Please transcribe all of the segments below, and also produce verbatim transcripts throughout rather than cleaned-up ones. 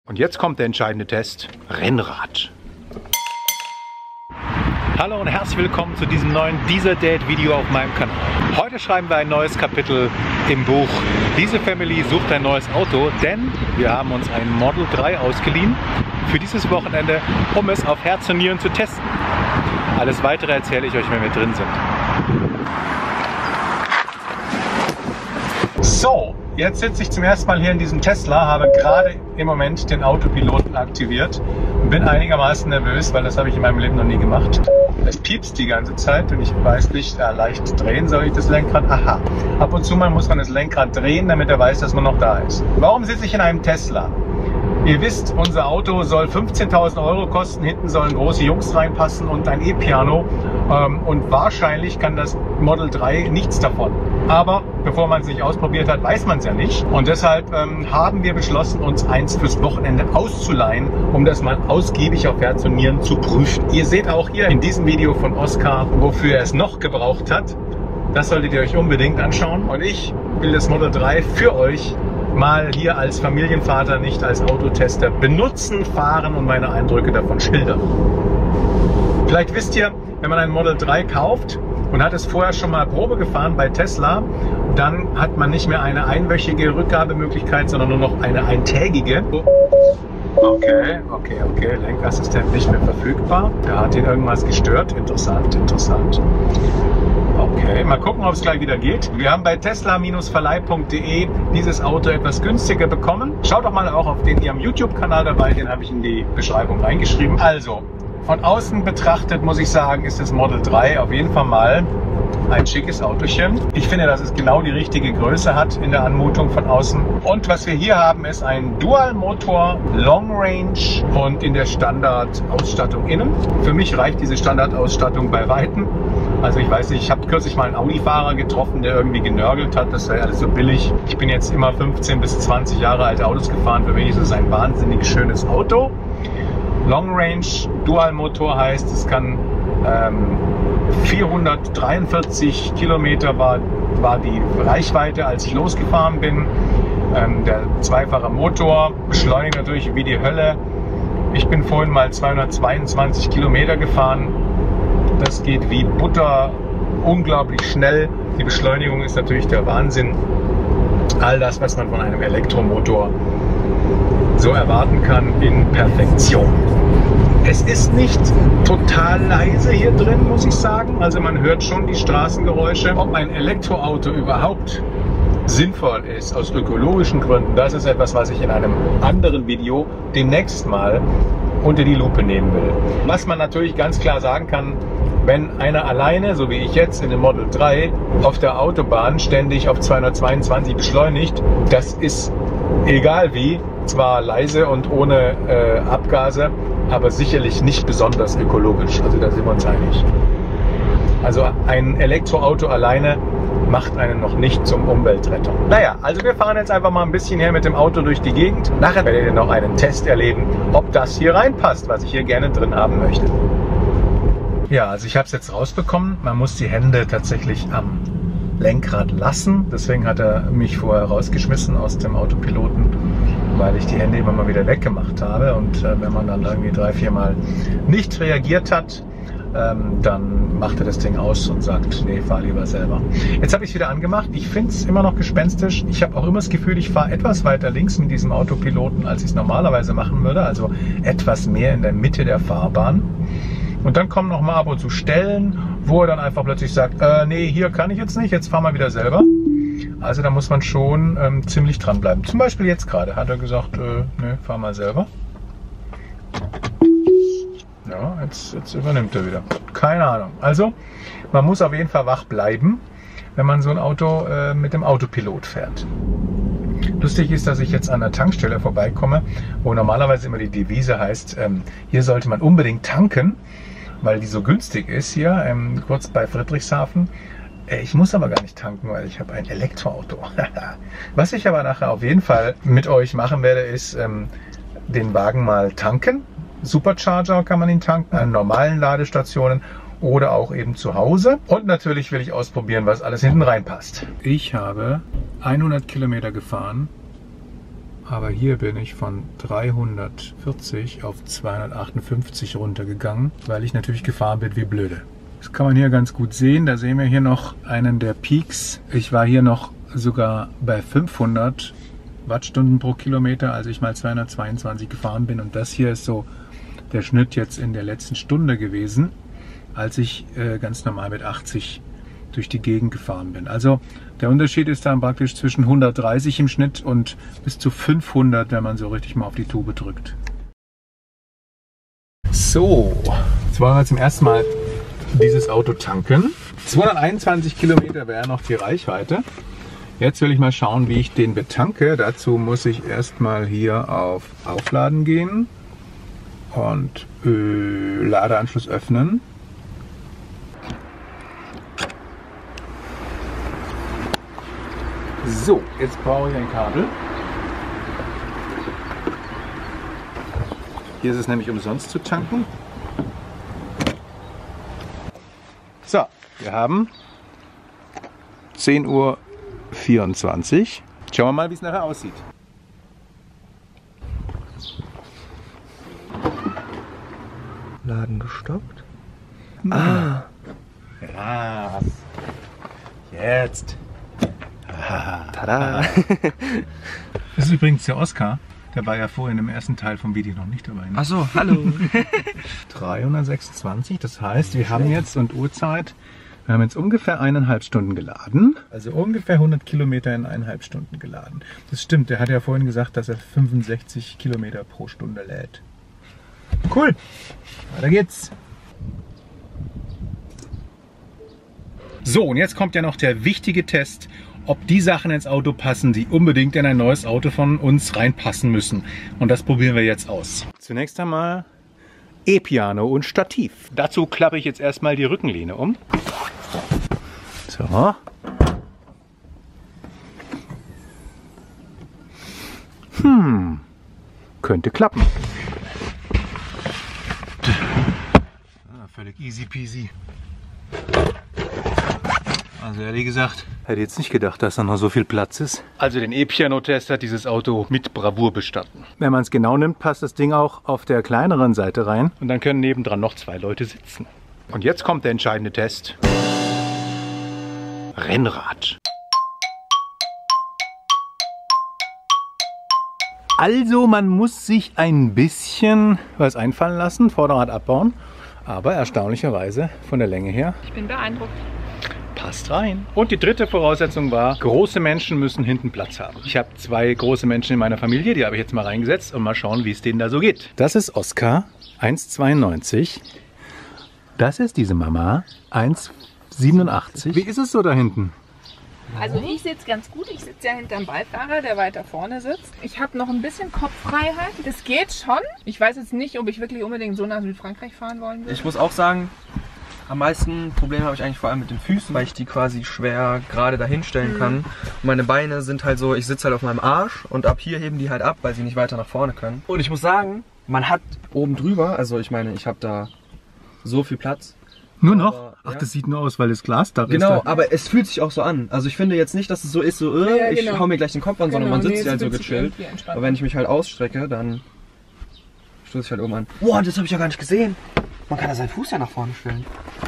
Und jetzt kommt der entscheidende Test, Rennrad. Hallo und herzlich willkommen zu diesem neuen Diesel Date Video auf meinem Kanal. Heute schreiben wir ein neues Kapitel im Buch Diese Family sucht ein neues Auto, denn wir haben uns ein Model drei ausgeliehen für dieses Wochenende, um es auf Herz und Nieren zu testen. Alles weitere erzähle ich euch, wenn wir drin sind. So, jetzt sitze ich zum ersten Mal hier in diesem Tesla, habe gerade im Moment den Autopiloten aktiviert und bin einigermaßen nervös, weil das habe ich in meinem Leben noch nie gemacht. Es piepst die ganze Zeit und ich weiß nicht, ja, leicht drehen soll ich das Lenkrad. Aha, ab und zu mal muss man das Lenkrad drehen, damit er weiß, dass man noch da ist. Warum sitze ich in einem Tesla? Ihr wisst, unser Auto soll fünfzehntausend Euro kosten, hinten sollen große Jungs reinpassen und ein E-Piano. Ähm, und wahrscheinlich kann das Model drei nichts davon. Aber bevor man es nicht ausprobiert hat, weiß man es ja nicht. Und deshalb ähm, haben wir beschlossen, uns eins fürs Wochenende auszuleihen, um das mal ausgiebig auf Herz und Nieren zu prüfen. Ihr seht auch hier in diesem Video von Oskar, wofür er es noch gebraucht hat. Das solltet ihr euch unbedingt anschauen. Und ich will das Model drei für euch mal hier als Familienvater, nicht als Autotester, benutzen, fahren und meine Eindrücke davon schildern. Vielleicht wisst ihr, wenn man ein Model drei kauft und hat es vorher schon mal Probe gefahren bei Tesla, dann hat man nicht mehr eine einwöchige Rückgabemöglichkeit, sondern nur noch eine eintägige. Okay, okay, okay, Lenkassistent nicht mehr verfügbar. Da hat ihn irgendwas gestört. Interessant, interessant. Okay, mal gucken, ob es gleich wieder geht. Wir haben bei tesla verleih punkt de dieses Auto etwas günstiger bekommen. Schaut doch mal auch auf den ihrem YouTube-Kanal dabei, den habe ich in die Beschreibung reingeschrieben. Also, von außen betrachtet muss ich sagen, ist das Model drei auf jeden Fall mal ein schickes Autochen. Ich finde, dass es genau die richtige Größe hat in der Anmutung von außen. Und was wir hier haben, ist ein Dual-Motor, Long Range und in der Standardausstattung innen. Für mich reicht diese Standardausstattung bei Weitem. Also ich weiß nicht, ich habe kürzlich mal einen Audi-Fahrer getroffen, der irgendwie genörgelt hat, das sei alles so billig. Ich bin jetzt immer fünfzehn bis zwanzig Jahre alte Autos gefahren. Für mich ist es ein wahnsinnig schönes Auto. Long Range Dual Motor heißt, es kann ähm, vierhundertdreiundvierzig Kilometer war, war die Reichweite, als ich losgefahren bin. Ähm, der zweifache Motor beschleunigt natürlich wie die Hölle. Ich bin vorhin mal zweihundertzweiundzwanzig Kilometer gefahren. Das geht wie Butter, unglaublich schnell. Die Beschleunigung ist natürlich der Wahnsinn. All das, was man von einem Elektromotor so erwarten kann, in Perfektion. Es ist nicht total leise hier drin, muss ich sagen. Also man hört schon die Straßengeräusche. Ob ein Elektroauto überhaupt sinnvoll ist, aus ökologischen Gründen, das ist etwas, was ich in einem anderen Video demnächst mal unter die Lupe nehmen will. Was man natürlich ganz klar sagen kann, wenn einer alleine, so wie ich jetzt in dem Model drei, auf der Autobahn ständig auf zweihundertzweiundzwanzig beschleunigt, das ist egal wie, zwar leise und ohne äh, Abgase, aber sicherlich nicht besonders ökologisch. Also da sind wir uns einig. Also ein Elektroauto alleine macht einen noch nicht zum Umweltretter. Naja, also wir fahren jetzt einfach mal ein bisschen hier mit dem Auto durch die Gegend. Nachher werdet ihr noch einen Test erleben, ob das hier reinpasst, was ich hier gerne drin haben möchte. Ja, also ich habe es jetzt rausbekommen. Man muss die Hände tatsächlich am Lenkrad lassen. Deswegen hat er mich vorher rausgeschmissen aus dem Autopiloten, weil ich die Hände immer mal wieder weggemacht habe. Und äh, wenn man dann irgendwie drei, vier Mal nicht reagiert hat, ähm, dann macht er das Ding aus und sagt, nee, fahr lieber selber. Jetzt habe ich es wieder angemacht. Ich finde es immer noch gespenstisch. Ich habe auch immer das Gefühl, ich fahre etwas weiter links mit diesem Autopiloten, als ich es normalerweise machen würde. Also etwas mehr in der Mitte der Fahrbahn. Und dann kommen noch mal ab und zu Stellen, wo er dann einfach plötzlich sagt, äh, nee, hier kann ich jetzt nicht, jetzt fahr mal wieder selber. Also da muss man schon ähm, ziemlich dran bleiben. Zum Beispiel jetzt gerade hat er gesagt, äh, nee, fahr mal selber. Ja, jetzt, jetzt übernimmt er wieder. Keine Ahnung. Also man muss auf jeden Fall wach bleiben, wenn man so ein Auto äh, mit dem Autopilot fährt. Lustig ist, dass ich jetzt an der Tankstelle vorbeikomme, wo normalerweise immer die Devise heißt, ähm, hier sollte man unbedingt tanken, weil die so günstig ist hier, ähm, kurz bei Friedrichshafen. Äh, ich muss aber gar nicht tanken, weil ich habe ein Elektroauto. Was ich aber nachher auf jeden Fall mit euch machen werde, ist ähm, den Wagen mal tanken. Supercharger kann man ihn tanken, an normalen Ladestationen oder auch eben zu Hause. Und natürlich will ich ausprobieren, was alles hinten reinpasst. Ich habe hundert Kilometer gefahren, Aber hier bin ich von dreihundertvierzig auf zweihundertachtundfünfzig runtergegangen, weil ich natürlich gefahren bin wie blöde. Das kann man hier ganz gut sehen. Da sehen wir hier noch einen der Peaks. Ich war hier noch sogar bei fünfhundert Wattstunden pro Kilometer, als ich mal zweihundertzweiundzwanzig gefahren bin. Und das hier ist so der Schnitt jetzt in der letzten Stunde gewesen, als ich äh, ganz normal mit achtzig durch die Gegend gefahren bin. Also der Unterschied ist dann praktisch zwischen hundertdreißig im Schnitt und bis zu fünfhundert, wenn man so richtig mal auf die Tube drückt. So, jetzt wollen wir zum ersten Mal dieses Auto tanken. zweihunderteinundzwanzig Kilometer wäre noch die Reichweite. Jetzt will ich mal schauen, wie ich den betanke. Dazu muss ich erstmal hier auf Aufladen gehen und äh, Ladeanschluss öffnen. So, jetzt brauche ich ein Kabel. Hier ist es nämlich umsonst zu tanken. So, wir haben zehn Uhr vierundzwanzig. Schauen wir mal, wie es nachher aussieht. Laden gestoppt. Ah. Ja. Jetzt. Tada! Das ist übrigens der Oskar. Der war ja vorhin im ersten Teil vom Video noch nicht dabei. Ne? Ach so, hallo! dreihundertsechsundzwanzig, das heißt, wir haben jetzt und Uhrzeit, wir haben jetzt ungefähr eineinhalb Stunden geladen. Also ungefähr hundert Kilometer in eineinhalb Stunden geladen. Das stimmt, der hat ja vorhin gesagt, dass er fünfundsechzig Kilometer pro Stunde lädt. Cool, weiter geht's. So, und jetzt kommt ja noch der wichtige Test, ob die Sachen ins Auto passen, die unbedingt in ein neues Auto von uns reinpassen müssen. Und das probieren wir jetzt aus. Zunächst einmal E-Piano und Stativ. Dazu klappe ich jetzt erstmal die Rückenlehne um. So. Hm, könnte klappen. Ah, völlig easy peasy. Also ehrlich gesagt, hätte jetzt nicht gedacht, dass da noch so viel Platz ist. Also den E-Piano-Test hat dieses Auto mit Bravour bestanden. Wenn man es genau nimmt, passt das Ding auch auf der kleineren Seite rein. Und dann können nebendran noch zwei Leute sitzen. Und jetzt kommt der entscheidende Test. Rennrad. Also man muss sich ein bisschen was einfallen lassen, Vorderrad abbauen. Aber erstaunlicherweise von der Länge her. Ich bin beeindruckt. Passt rein. Und die dritte Voraussetzung war, große Menschen müssen hinten Platz haben. Ich habe zwei große Menschen in meiner Familie, die habe ich jetzt mal reingesetzt und mal schauen, wie es denen da so geht. Das ist Oskar, eins Komma zweiundneunzig. Das ist diese Mama, eins Komma siebenundachtzig. Wie ist es so da hinten? Also ich sitze ganz gut. Ich sitze ja hinterm Beifahrer, der weiter vorne sitzt. Ich habe noch ein bisschen Kopffreiheit. Das geht schon. Ich weiß jetzt nicht, ob ich wirklich unbedingt so nach Südfrankreich fahren wollen würde. Ich muss auch sagen, am meisten Probleme habe ich eigentlich vor allem mit den Füßen, weil ich die quasi schwer gerade dahin stellen mhm. kann. Und meine Beine sind halt so, ich sitze halt auf meinem Arsch und ab hier heben die halt ab, weil sie nicht weiter nach vorne können. Und ich muss sagen, man hat oben drüber, also ich meine, ich habe da so viel Platz. Nur noch? Aber, Ach, ja. das sieht nur aus, weil das Glas da ist. Genau, aber es fühlt sich auch so an. Also ich finde jetzt nicht, dass es so ist, so, äh, ja, ich genau. hau mir gleich den Kopf an, Genau, sondern man sitzt nee, hier halt so gechillt. Aber wenn ich mich halt ausstrecke, dann stoße ich halt oben an. Boah, das habe ich ja gar nicht gesehen. Man kann da seinen Fuß ja nach vorne stellen.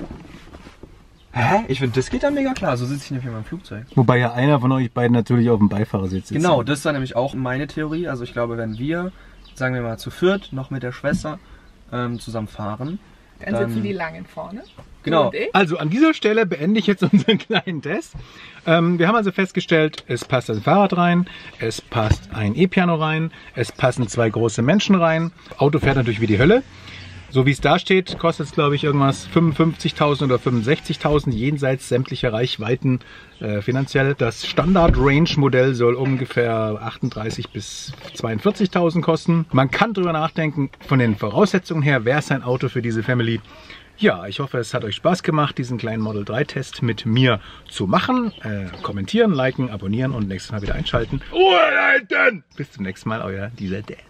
Hä? Ich finde, das geht dann mega klar. So sitze ich nämlich in meinem Flugzeug. Wobei ja einer von euch beiden natürlich auf dem Beifahrersitz sitzt. Genau, das ist dann nämlich auch meine Theorie. Also ich glaube, wenn wir, sagen wir mal zu viert, noch mit der Schwester ähm, zusammen fahren. Dann sitzen die langen vorne. Genau. Also an dieser Stelle beende ich jetzt unseren kleinen Test. Ähm, wir haben also festgestellt, es passt ein Fahrrad rein, es passt ein E-Piano rein, es passen zwei große Menschen rein. Auto fährt natürlich wie die Hölle. So wie es da steht, kostet es glaube ich irgendwas fünfundfünfzigtausend oder fünfundsechzigtausend jenseits sämtlicher Reichweiten äh, finanziell. Das Standard-Range-Modell soll ungefähr achtunddreißigtausend bis zweiundvierzigtausend kosten. Man kann drüber nachdenken, von den Voraussetzungen her, wäre es ein Auto für diese Family. Ja, ich hoffe, es hat euch Spaß gemacht, diesen kleinen Model drei Test mit mir zu machen. Äh, kommentieren, liken, abonnieren und nächstes Mal wieder einschalten. Ruhe halten! Bis zum nächsten Mal, euer Diesel Dad.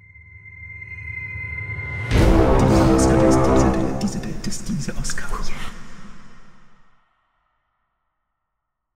Diese, diese, diese, diese, diese Oscar.